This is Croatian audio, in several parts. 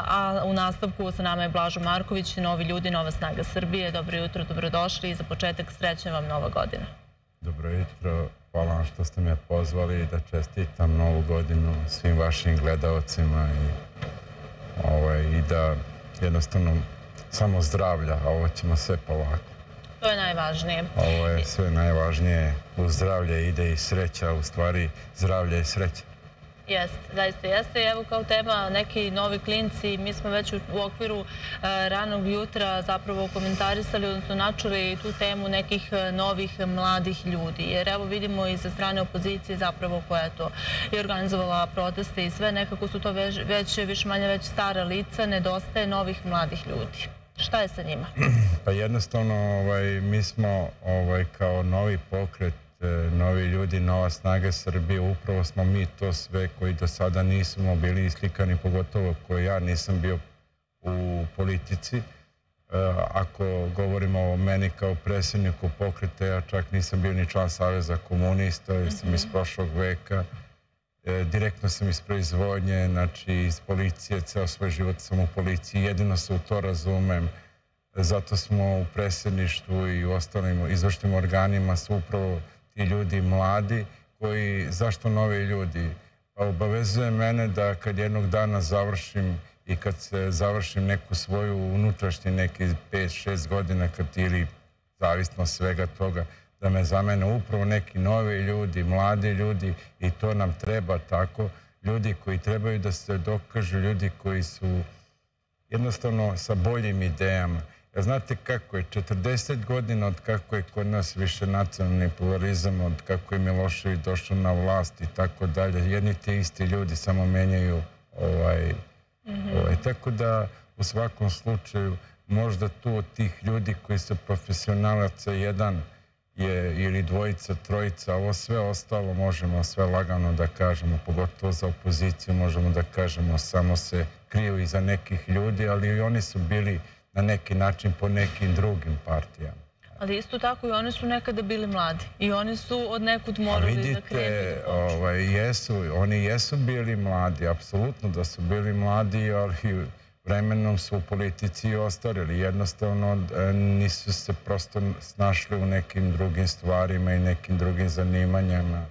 a u nastavku sa nama je Blažo Marković, Novi ljudi, Nova snaga Srbije. Dobro jutro, dobrodošli i za početak srećna vam Nova godina. Dobro jutro, hvala vam što ste me pozvali da čestitam Novu godinu svim vašim gledaocima i da jednostavno samo zdravlja, a ovo ćemo sve polako. To je najvažnije. Ovo je sve najvažnije. U zdravlje ide i sreća, u stvari zdravlje i sreća. Jeste, zaista jeste. I evo kao tema neki novi klinci. Mi smo već u okviru ranog jutra zapravo komentarisali, odnosno načuli tu temu nekih novih mladih ljudi. Jer evo vidimo i sa strane opozicije zapravo koja je to i organizovala proteste i sve. Nekako su to već više manje već stara lica. Nedostaje novih mladih ljudi. Šta je sa njima? Pa jednostavno mi smo kao novi pokret, novi ljudi, Nova snaga Srbije, upravo smo mi to sve koji do sada nismo bili islikani, pogotovo koji ja nisam bio u politici. Ako govorimo o meni kao predsjedniku pokreta, ja čak nisam bio ni član Saveza komunista, jer sam iz prošlog veka. Direktno sam iz proizvodnje, znači iz policije, ceo svoj život sam u policiji, jedino se u to razumem. Zato smo u predsjedništvu i u ostalim izvršnim organima su upravo ti ljudi mladi koji, zašto novi ljudi? Pa obavezuje mene da kad jednog dana završim i kad se završim neku svoju unutrašnji neki 5-6 godina ili zavisno svega toga, da me zamene upravo neki novi ljudi, mladi ljudi i to nam treba tako. Ljudi koji trebaju da se dokažu, ljudi koji su jednostavno sa boljim idejama. Ja znate kako je, 40 godina od kako je kod nas više nacionalni pluralizam, od kako je Milošević došao na vlast i tako dalje. Jedni ti isti ljudi samo menjaju Tako da u svakom slučaju možda tu od tih ljudi koji su profesionalaca jedan je ili dvojica, trojica, ovo sve ostalo možemo sve lagano da kažemo, pogotovo za opoziciju možemo da kažemo samo se kriju iza nekih ljudi, ali i oni su bili na neki način po nekim drugim partijama. Ali isto tako i oni su nekada bili mladi i oni su od nekud morali da krenu. Vidite, oni jesu bili mladi, apsolutno da su bili mladi, ali vremenom su u politici ostarili. Jednostavno nisu se prosto snašli u nekim drugim stvarima i nekim drugim zanimanjama.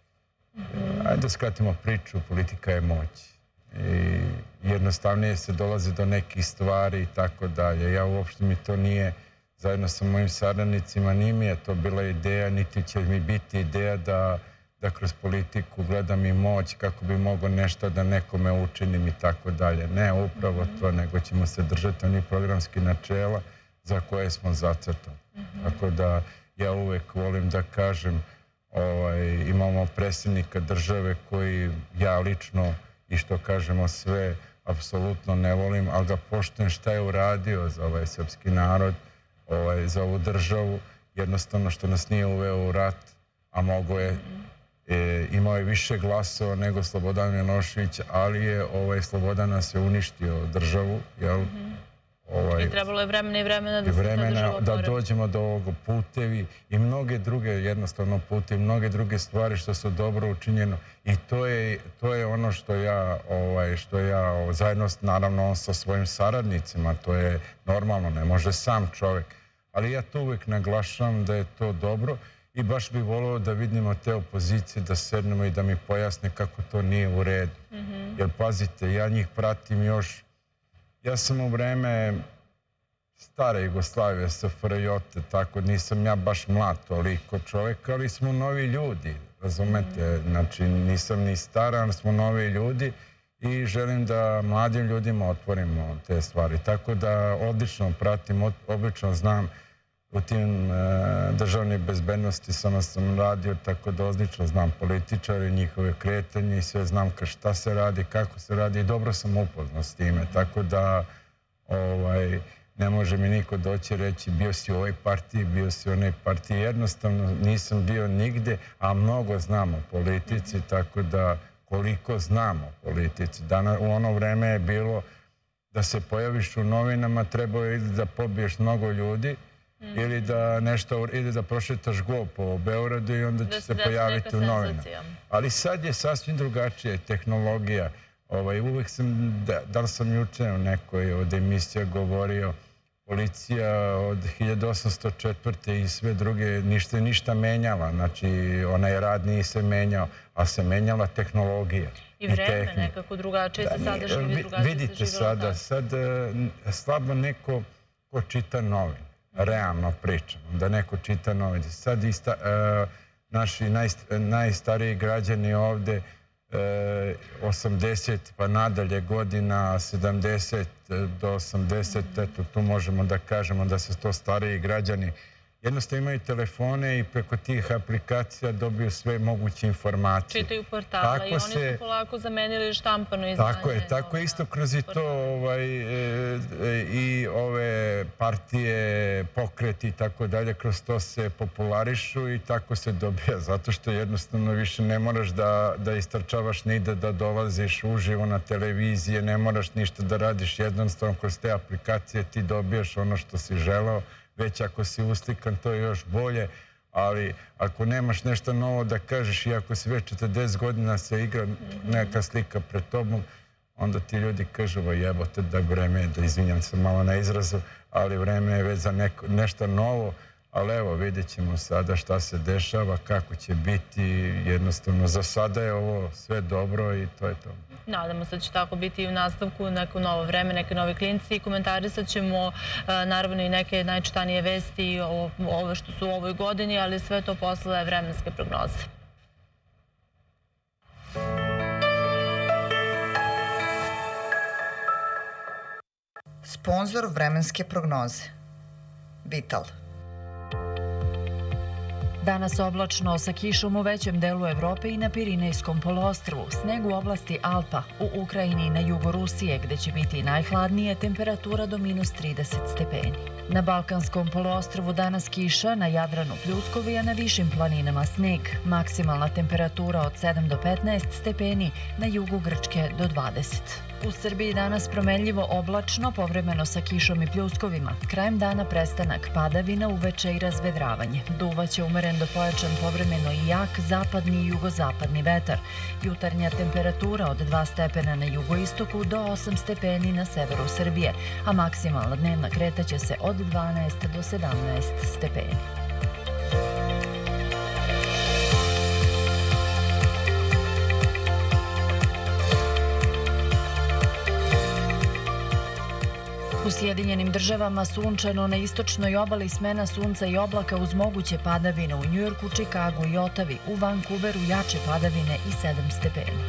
Ajde da skratimo priču, politika je moć. I jednostavnije se dolazi do nekih stvari i tako dalje. Ja uopšte mi to nije, zajedno sa mojim saradnicima, nije mi je to bila ideja, niti će mi biti ideja da kroz politiku gledam i moć kako bi mogao nešto da nekome učinim i tako dalje. Ne upravo to, nego ćemo se držati onih programskih načela za koje smo zacrtali. Tako da ja uvek volim da kažem, imamo predsjednika države koji ja lično i što kažemo sve apsolutno ne volim, ali ga poštujem šta je uradio za ovaj srpski narod, za ovu državu, jednostavno što nas nije uveo u rat, a mogo je, imao je više glasova nego Slobodan Milošević, ali je Slobodan nas je uništio državu, jel? I trebalo je vremena i vremena da se ta država oporavi. Da dođemo do ovog putevi i mnoge druge jednostavno putevi, mnoge druge stvari što su dobro učinjeno i to je ono što ja zajedno naravno sa svojim saradnicima, to je normalno, ne može sam čovjek, ali ja to uvijek naglašavam da je to dobro i baš bih volio da vidimo te opozicije, da sednemo i da mi pojasne kako to nije u redu. Jer pazite, ja njih pratim još. Ja sam u vreme stare Jugoslavije, SFRJ, tako nisam ja baš mlad toliko čovjek, ali smo novi ljudi, razumete? Znači nisam ni stara, ali smo novi ljudi i želim da mladim ljudima otvorimo te stvari. Tako da odlično pratim, obično znam u tim državne bezbednosti sam radio, tako da odlično znam političare, njihove kretanje i sve znam šta se radi, kako se radi i dobro sam upoznao s time. Tako da ne može mi niko doći reći bio si u ovoj partiji, bio si u onoj partiji. Jednostavno nisam bio nigde, a mnogo znam o politici, tako da koliko znam o politici. U ono vreme je bilo da se pojaviš u novinama, trebao je da pobiješ mnogo ljudi, ili da prošetaš go po Beogradu i onda će se pojaviti u novinama. Ali sad je sasvim drugačija tehnologija. Uvijek sam, da li sam juče u nekoj od emisija govorio, policija od 1804. i sve druge ništa menjala. Znači, onaj rad nije se menjao, a se menjala tehnologija. I vreme nekako drugačije se sada živi, drugačije se vidite sada, sad slabo neko ko čita novine, realno pričam, da neko čita novine. Sad naši najstariji građani ovde 80 pa nadalje godina, 70 do 80, eto tu možemo da kažemo da su to stariji građani. Jednostavno imaju telefone i preko tih aplikacija dobiju sve moguće informacije. Čitaju portale i oni su polako zamenili štampano izdanje. Tako je isto kroz i to i ove partije, pokreti i tako dalje, kroz to se popularišu i tako se dobija. Zato što jednostavno više ne moraš da istrčavaš nigde, da dolaziš uživo na televizije, ne moraš ništa da radiš. Jednostavno kroz te aplikacije ti dobijaš ono što si želeo. Već ako si uslikan, to je još bolje, ali ako nemaš nešto novo da kažeš i ako si već 40 godina se igra neka slika pred tobom, onda ti ljudi kažu, jebote da vreme je, da izvinjam se malo na izrazu, ali vreme je već za nešto novo, ali evo vidjet ćemo sada šta se dešava, kako će biti, jednostavno za sada je ovo sve dobro i to je to. Nadamo se da će tako biti i u nastavku, neko novo vreme, neke novi klinci. Komentarisat ćemo naravno i neke najčitanije vesti o ove što su u ovoj godini, ali sve to posle vremenske prognoze. Sponzor vremenske prognoze Vital. Danas oblačno sa kišom u većem delu Evrope i na Pirinejskom poluostrvu, sneg u oblasti Alpa, u Ukrajini i na jugu Rusije, gde će biti najhladnije, temperatura do -30 stepeni. Na Balkanskom poluostrvu danas kiša, na Jadranu pljuskovi, a na višim planinama sneg. Maksimalna temperatura od 7 do 15 stepeni, na jugu Grčke do 20. U Srbiji danas promenljivo oblačno, povremeno sa kišom i pljuskovima. Krajem dana prestanak padavina, uveče i razvedravanje. Duvaće umeren do pojačan povremeno i jak zapadni i jugozapadni vetar. Jutarnja temperatura od 2 stepena na jugoistoku do 8 stepeni na severu Srbije, a maksimalna dnevna kretaće se od 12 do 17 stepeni. U Sjedinjenim državama sunčano, na istočnoj obali smena sunca i oblaka uz moguće padavine u Njujorku, Čikagu i Otavi, u Vancouveru jače padavine i 7 stepeni.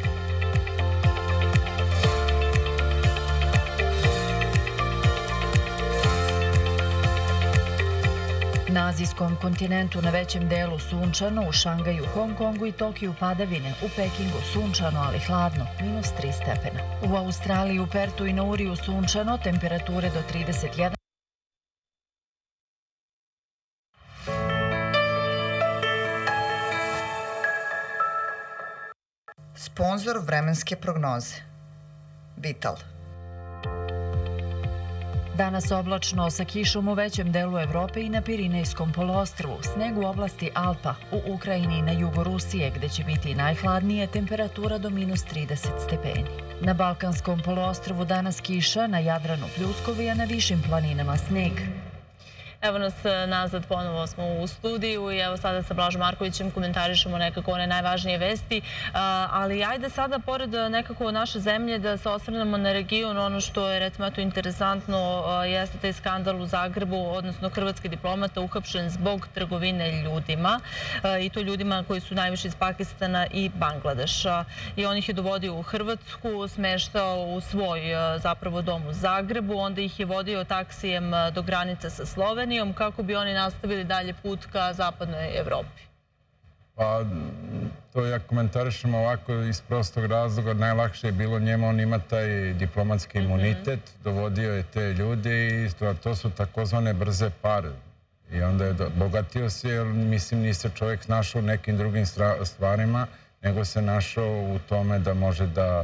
Na azijskom kontinentu na većem delu sunčano, u Šangaju, Hong Kongu i Tokiju padavine, u Pekingu sunčano, ali hladno, -3 stepena. U Australiji, u Pertu i na Uriju sunčano, temperature do 31. Sponzor vremenske prognoze Vital. Danas oblačno sa kišom u većem delu Evrope i na Pirinejskom poluostrvu, sneg u oblasti Alpa, u Ukrajini i na jugu Rusije, gde će biti najhladnije, temperatura do -30 stepeni. Na Balkanskom poluostrvu danas kiša, na Jadranu pljuskovi, a na višim planinama sneg. Evo nas nazad, ponovo smo u studiju i evo sada sa Blažom Markovićem komentarišemo nekako one najvažnije vesti, ali ajde sada pored nekako naše zemlje da se osvrnemo na region. Ono što je recimo eto interesantno jeste taj skandal u Zagrebu, odnosno hrvatski diplomata uhapšen zbog trgovine ljudima i to ljudima koji su najviše iz Pakistana i Bangladeša. I on ih je dovodio u Hrvatsku, smeštao u svoj zapravo dom u Zagrebu, onda ih je vodio taksijem do granice sa Slovenijom kako bi oni nastavili dalje put ka zapadnoj Evropi. Pa, to ja komentarišem ovako iz prostog razloga. Najlakše je bilo njemu, on ima taj diplomatski imunitet, dovodio je te ljude i to su takozvane brze pare. I onda je bogatio se, jer mislim nije se čovjek našao u nekim drugim stvarima, nego se našao u tome da može da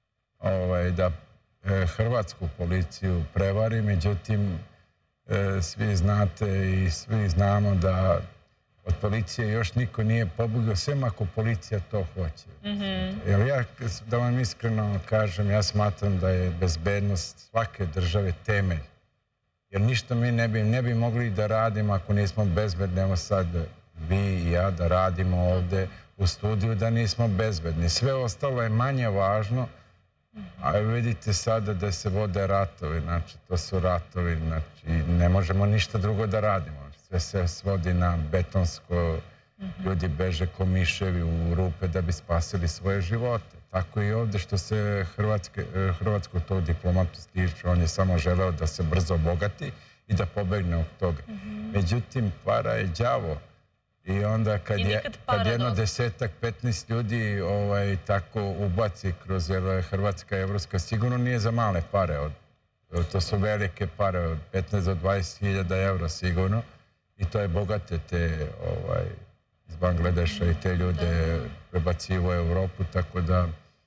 hrvatsku policiju prevari. Međutim, svi znate i svi znamo da od policije još niko nije pobegao, sem ako policija to hoće. Jer ja, da vam iskreno kažem, ja smatram da je bezbednost svake države temelj. Jer ništa mi ne bi mogli da radimo ako nismo bezbedni. Evo sad vi i ja da radimo ovde u studiju da nismo bezbedni. Sve ostalo je manje važno, a vidite sada da se vode ratovi, znači to su ratovi, znači ne možemo ništa drugo da radimo. Sve se svodi na betonsko, ljudi beže ko miševi u rupe da bi spasili svoje živote. Tako i ovde što se hrvatsko tog diplomatu tiče, on je samo želeo da se brzo obogati i da pobegne od toga. Međutim, para je đavo. I onda kad jedno 10-15 ljudi tako ubaci kroz Hrvatska i Evropska, sigurno nije za male pare. To su velike pare, od 15 do 20.000 eura sigurno. I to je bogate te iz Bangladeša i te ljude prebacivo u Evropu, tako da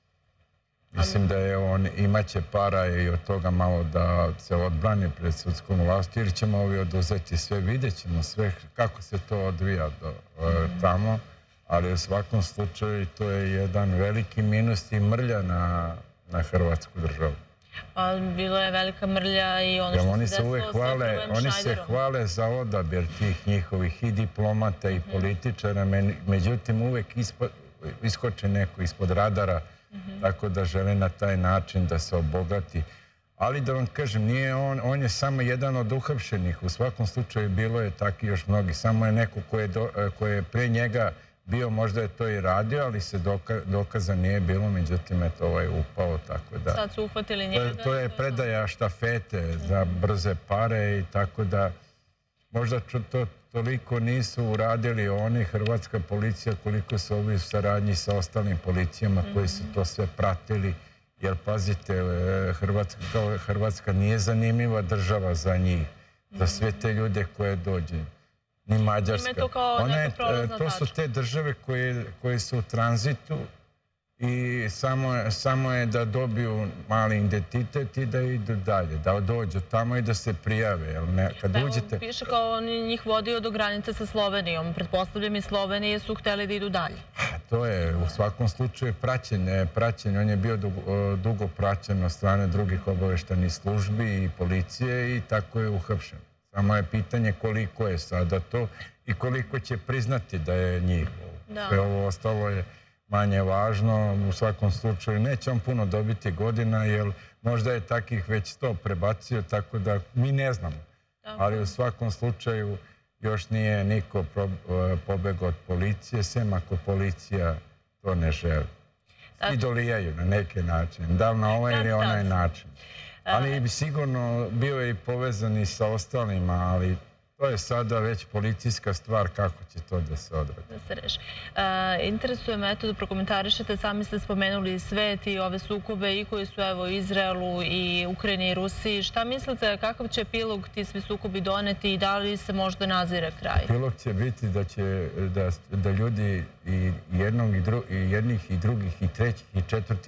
mislim da je on imaće para i od toga malo da se odbrani pred sudskom vlasti ili ćemo ovi oduzeti sve, vidjet ćemo sve kako se to odvija tamo, ali u svakom slučaju to je jedan veliki minus i mrlja na hrvatsku državu. Bilo je velika mrlja i ono što se desilo sa Krvojem Šnajderom. Oni se hvale za odabir tih njihovih i diplomata i političara, međutim uvek iskoče neko ispod radara, tako da žele na taj način da se obogati. Ali da vam kažem, nije on je samo jedan od uhapšenih. U svakom slučaju bilo je taki još mnogi. Samo je neko ko je pre njega bio, možda je to i radio, ali se dokaza nije bilo, međutim je to upao, tako da... Sad su uhvatili njega. To je predaja štafete za brze pare i tako da možda to toliko nisu uradili oni, hrvatska policija, koliko su ovi u saradnji sa ostalim policijama koji su to sve pratili. Jer pazite, Hrvatska nije zanimljiva država za njih, za sve te ljude koje dođe. Ni Mađarska. To su te države koje su u tranzitu i samo je da dobiju mali identitet i da idu dalje, da dođu tamo i da se prijave. Piše kao on njih vodio do granice sa Slovenijom. Pretpostavljam i Slovenije su hteli da idu dalje. To je u svakom slučaju praćenje. On je bio dugo praćen od strane drugih obaveštajnih službi i policije i tako je uhapšen. Samo je pitanje koliko je sada to i koliko će priznati da je njihovo. Sve ovo ostalo je manje važno. U svakom slučaju neće on puno dobiti godina, jer možda je takih već 100 prebacio, tako da mi ne znamo. Ali u svakom slučaju još nije niko pobegao od policije, sem ako policija to ne želi. Svi dolijaju na neki način, da li na ovaj ili onaj način. Ali bi sigurno bio je i povezan i sa ostalima, ali to je sada već policijska stvar kako će to da se odradi. Da se reši. Interesuje me da prokomentarišete, sami ste spomenuli svet i ove sukobe i koji su u Izraelu i Ukrajini i Rusiji. Šta mislite, kakav će epilog ti svi sukobi doneti i da li se možda nazire kraj? Epilog će biti da ljudi i jednih i drugih i trećih i četvrti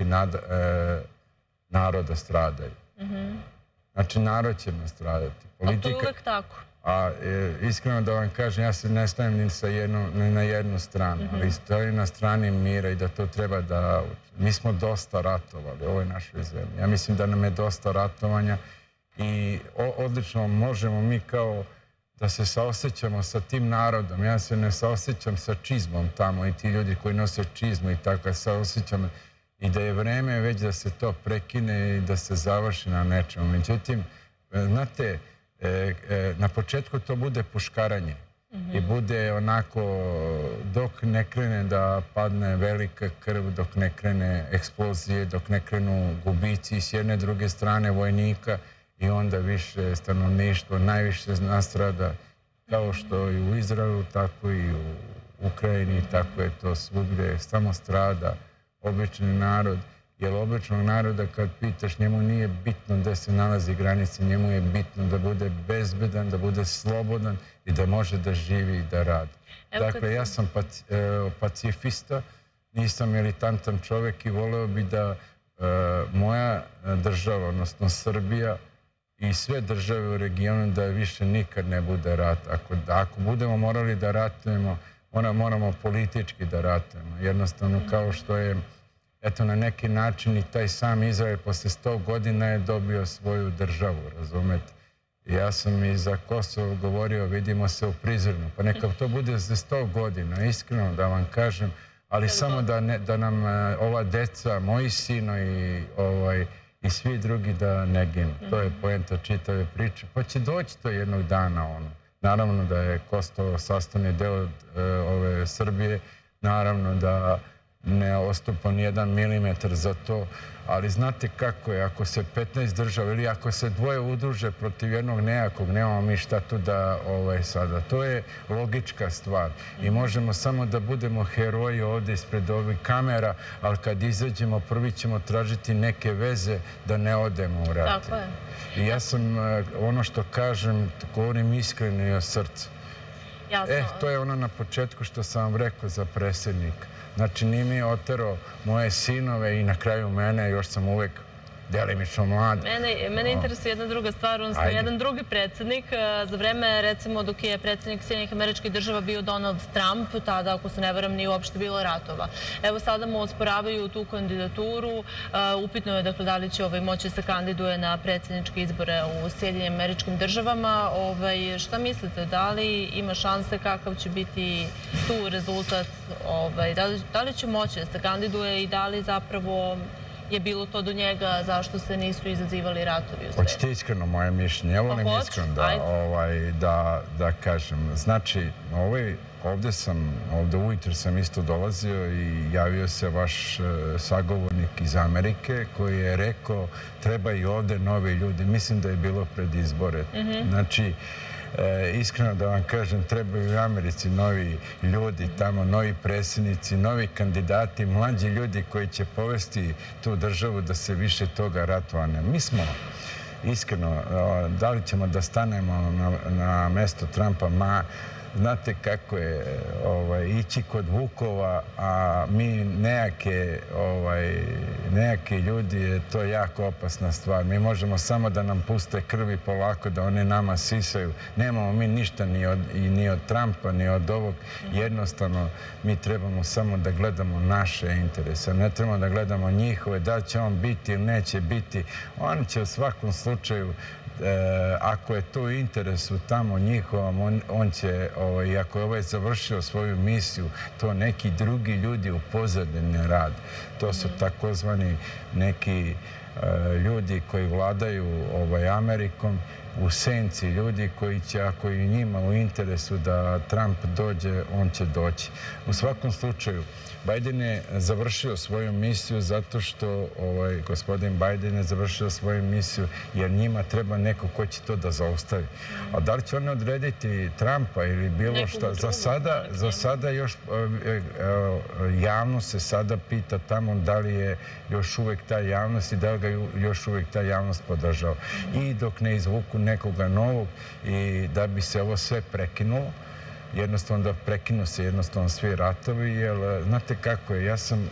naroda stradaju. Znači, narod će nastradati. A to je uvek tako. A iskreno da vam kažem, ja se ne stavim ni na jednu stranu, ali stojim na strani mira i da to treba da... Mi smo dosta ratovali u ovoj našoj zemlji. Ja mislim da nam je dosta ratovanja i odlično možemo mi kao da se saosećamo sa tim narodom. Ja se ne saosećam sa čizmom tamo i ti ljudi koji nose čizmu i tako saosećam i da je vreme već da se to prekine i da se završi na nečemu. Međutim, znate, na početku to bude puškaranje i bude onako dok ne krene da padne velika krv, dok ne krene eksplozije, dok ne krenu gubici s jedne druge strane vojnika i onda više stanovništvo najviše nastrada kao što i u Izraelu, tako i u Ukrajini, tako je to svugdje, samo strada obični narod. Jer običnog naroda kad pitaš, njemu nije bitno gde se nalazi granice, njemu je bitno da bude bezbedan, da bude slobodan i da može da živi i da radi. Dakle, ja sam pacifista, nisam militantan čovek i voleo bi da moja država, odnosno Srbija, i sve države u regionu da više nikad ne bude rat. Ako budemo morali da ratujemo, onda moramo politički da ratujemo. Jednostavno kao što je, eto, na neki način i taj sam Izrael posle 100 godina je dobio svoju državu, razumete? Ja sam i za Kosovo govorio, vidimo se u Prizrenu, pa neka to bude za 100 godina, iskreno da vam kažem, ali samo da nam ova deca, moji sinovi i svi drugi da ne ginu. To je poenta čitave priče. Pa će doći to jednog dana. Naravno da je Kosovo sastavni deo ove Srbije. Naravno da ne ostupa ni 1 milimetar za to. Ali znate kako je, ako se 15 država ili ako se dvoje udruže protiv jednog nejakog, nemamo mi šta tu da sada. To je logička stvar. I možemo samo da budemo heroji ovdje ispred ovih kamera, ali kad izađemo, prvi ćemo tražiti neke veze da ne odemo u rat. Tako je. I ja sam, ono što kažem, govorim iskreno i od srca. To je ono na početku što sam vam rekao za predsjednika. Znači, nije mi oterao moje sinove i na kraju mene, još sam uvek delimično mlad. Mene interesuje jedna druga stvar, odnosno jedan drugi predsjednik. Za vreme, recimo, dok je predsjednik Sjedinjenih Američkih Država bio Donald Trump, tada, ako se ne varam, nije uopšte bilo ratova. Evo, sada mu osporavaju tu kandidaturu. Upitno je, dakle, da li će moći se kandiduje na predsjedničke izbore u Sjedinjenim Američkim Državama. Šta mislite? Da li ima šanse, kakav će biti tu rezultat? Da li će moći da se kandiduje i da li zapravo je bilo to do njega, zašto se nisu izazivali ratovi u svijetu? Hoćete iskreno moje mišljenje? Ja volim iskreno da kažem. Znači, ovdje ujutro sam isto dolazio i javio se vaš sagovornik iz Amerike koji je rekao treba i ovdje novi ljudi. Mislim da je bilo pred izbore. Znači, iskreno da vam kažem, trebaju u Americi novi ljudi tamo, novi predsjednici, novi kandidati, mlađi ljudi koji će povesti tu državu da se više toga ratovanja. Mi smo, iskreno, da li ćemo da stanemo na mesto Trumpa, znate kako je ići kod vukova, a mi nejaki ljudi, to je jako opasna stvar. Mi možemo samo da nam puste krvi polako, da oni nama sisaju. Nemamo mi ništa ni od Trumpa, ni od ovog. Jednostavno, mi trebamo samo da gledamo naše interese. Ne trebamo da gledamo njihove, da će on biti ili neće biti. Oni će u svakom slučaju, ako je to u interesu tamo njihovom, on će, i ako je ovaj završio svoju misiju, to neki drugi ljudi u pozadini rade. To su takozvani neki ljudi koji vladaju Amerikom, u senci ljudi koji će, ako je njima u interesu da Trump dođe, on će doći. U svakom slučaju, Biden je završio svoju misiju zato što gospodin Biden je završio svoju misiju jer njima treba neko ko će to da zaustavi. A da li će oni odrediti Trumpa ili bilo šta? Za sada još javnost se sada pita tamo da li je još uvek ta javnost i da li ga još uvek ta javnost podržava. I dok ne izvuku nekoga novog i da bi se ovo sve prekinulo, jednostavno da prekinu se jednostavno svi ratovi, jer znate kako je, ja sam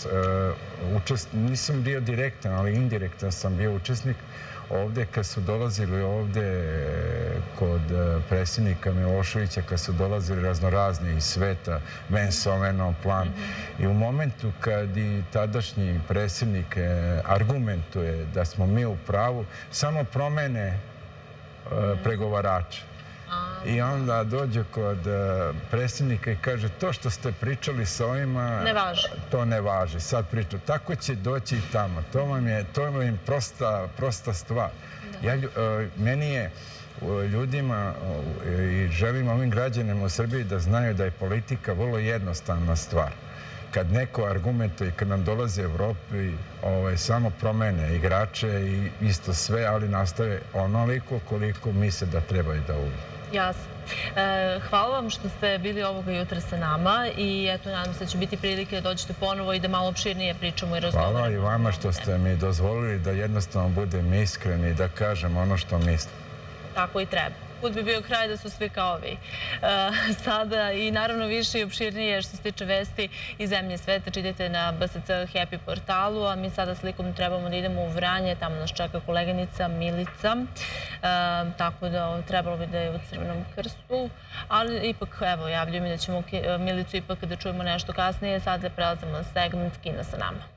nisam bio direktan, ali indirektan sam bio učesnik ovdje kad su dolazili ovdje kod predsjednika Miloševića, kad su dolazili raznorazni iz sveta, Vensoveno, Plan. I u momentu kad i tadašnji predsjednik argumentuje da smo mi u pravu, samo promene pregovarača. I onda dođe kod predsjednika i kaže to što ste pričali sa ovima, to ne važi. Sad pričam. Tako će doći i tamo. To vam je prosta stvar. Meni je ljudima i želim ovim građanima u Srbiji da znaju da je politika vrlo jednostavna stvar. Kad neko argumentuje, kad nam dolaze u Evropi, samo promene igrače i isto sve, ali nastave onoliko koliko misle da trebaju da uvijek. Jasno. Hvala vam što ste bili ovoga jutra sa nama i eto, nadam se da će biti prilike da dođete ponovo i da malo opširnije pričamo i razgovaramo. Hvala i vama što ste mi dozvolili da jednostavno budem iskren i da kažem ono što mislim. Tako i treba. put bi bio kraj da su svi kao vi. Sada i naravno više i opširnije što se tiče vesti iz zemlje sveta čitajte na BSC Happy portalu, a mi sada slikom trebamo da idemo u Vranje, tamo nas čeka koleginica Milica, tako da trebalo bi da je u Crvenom krstu, ali ipak, evo, javljaju mi da ćemo Milicu ipak da čujemo nešto kasnije, sada prelazimo na segment Kina sa nama.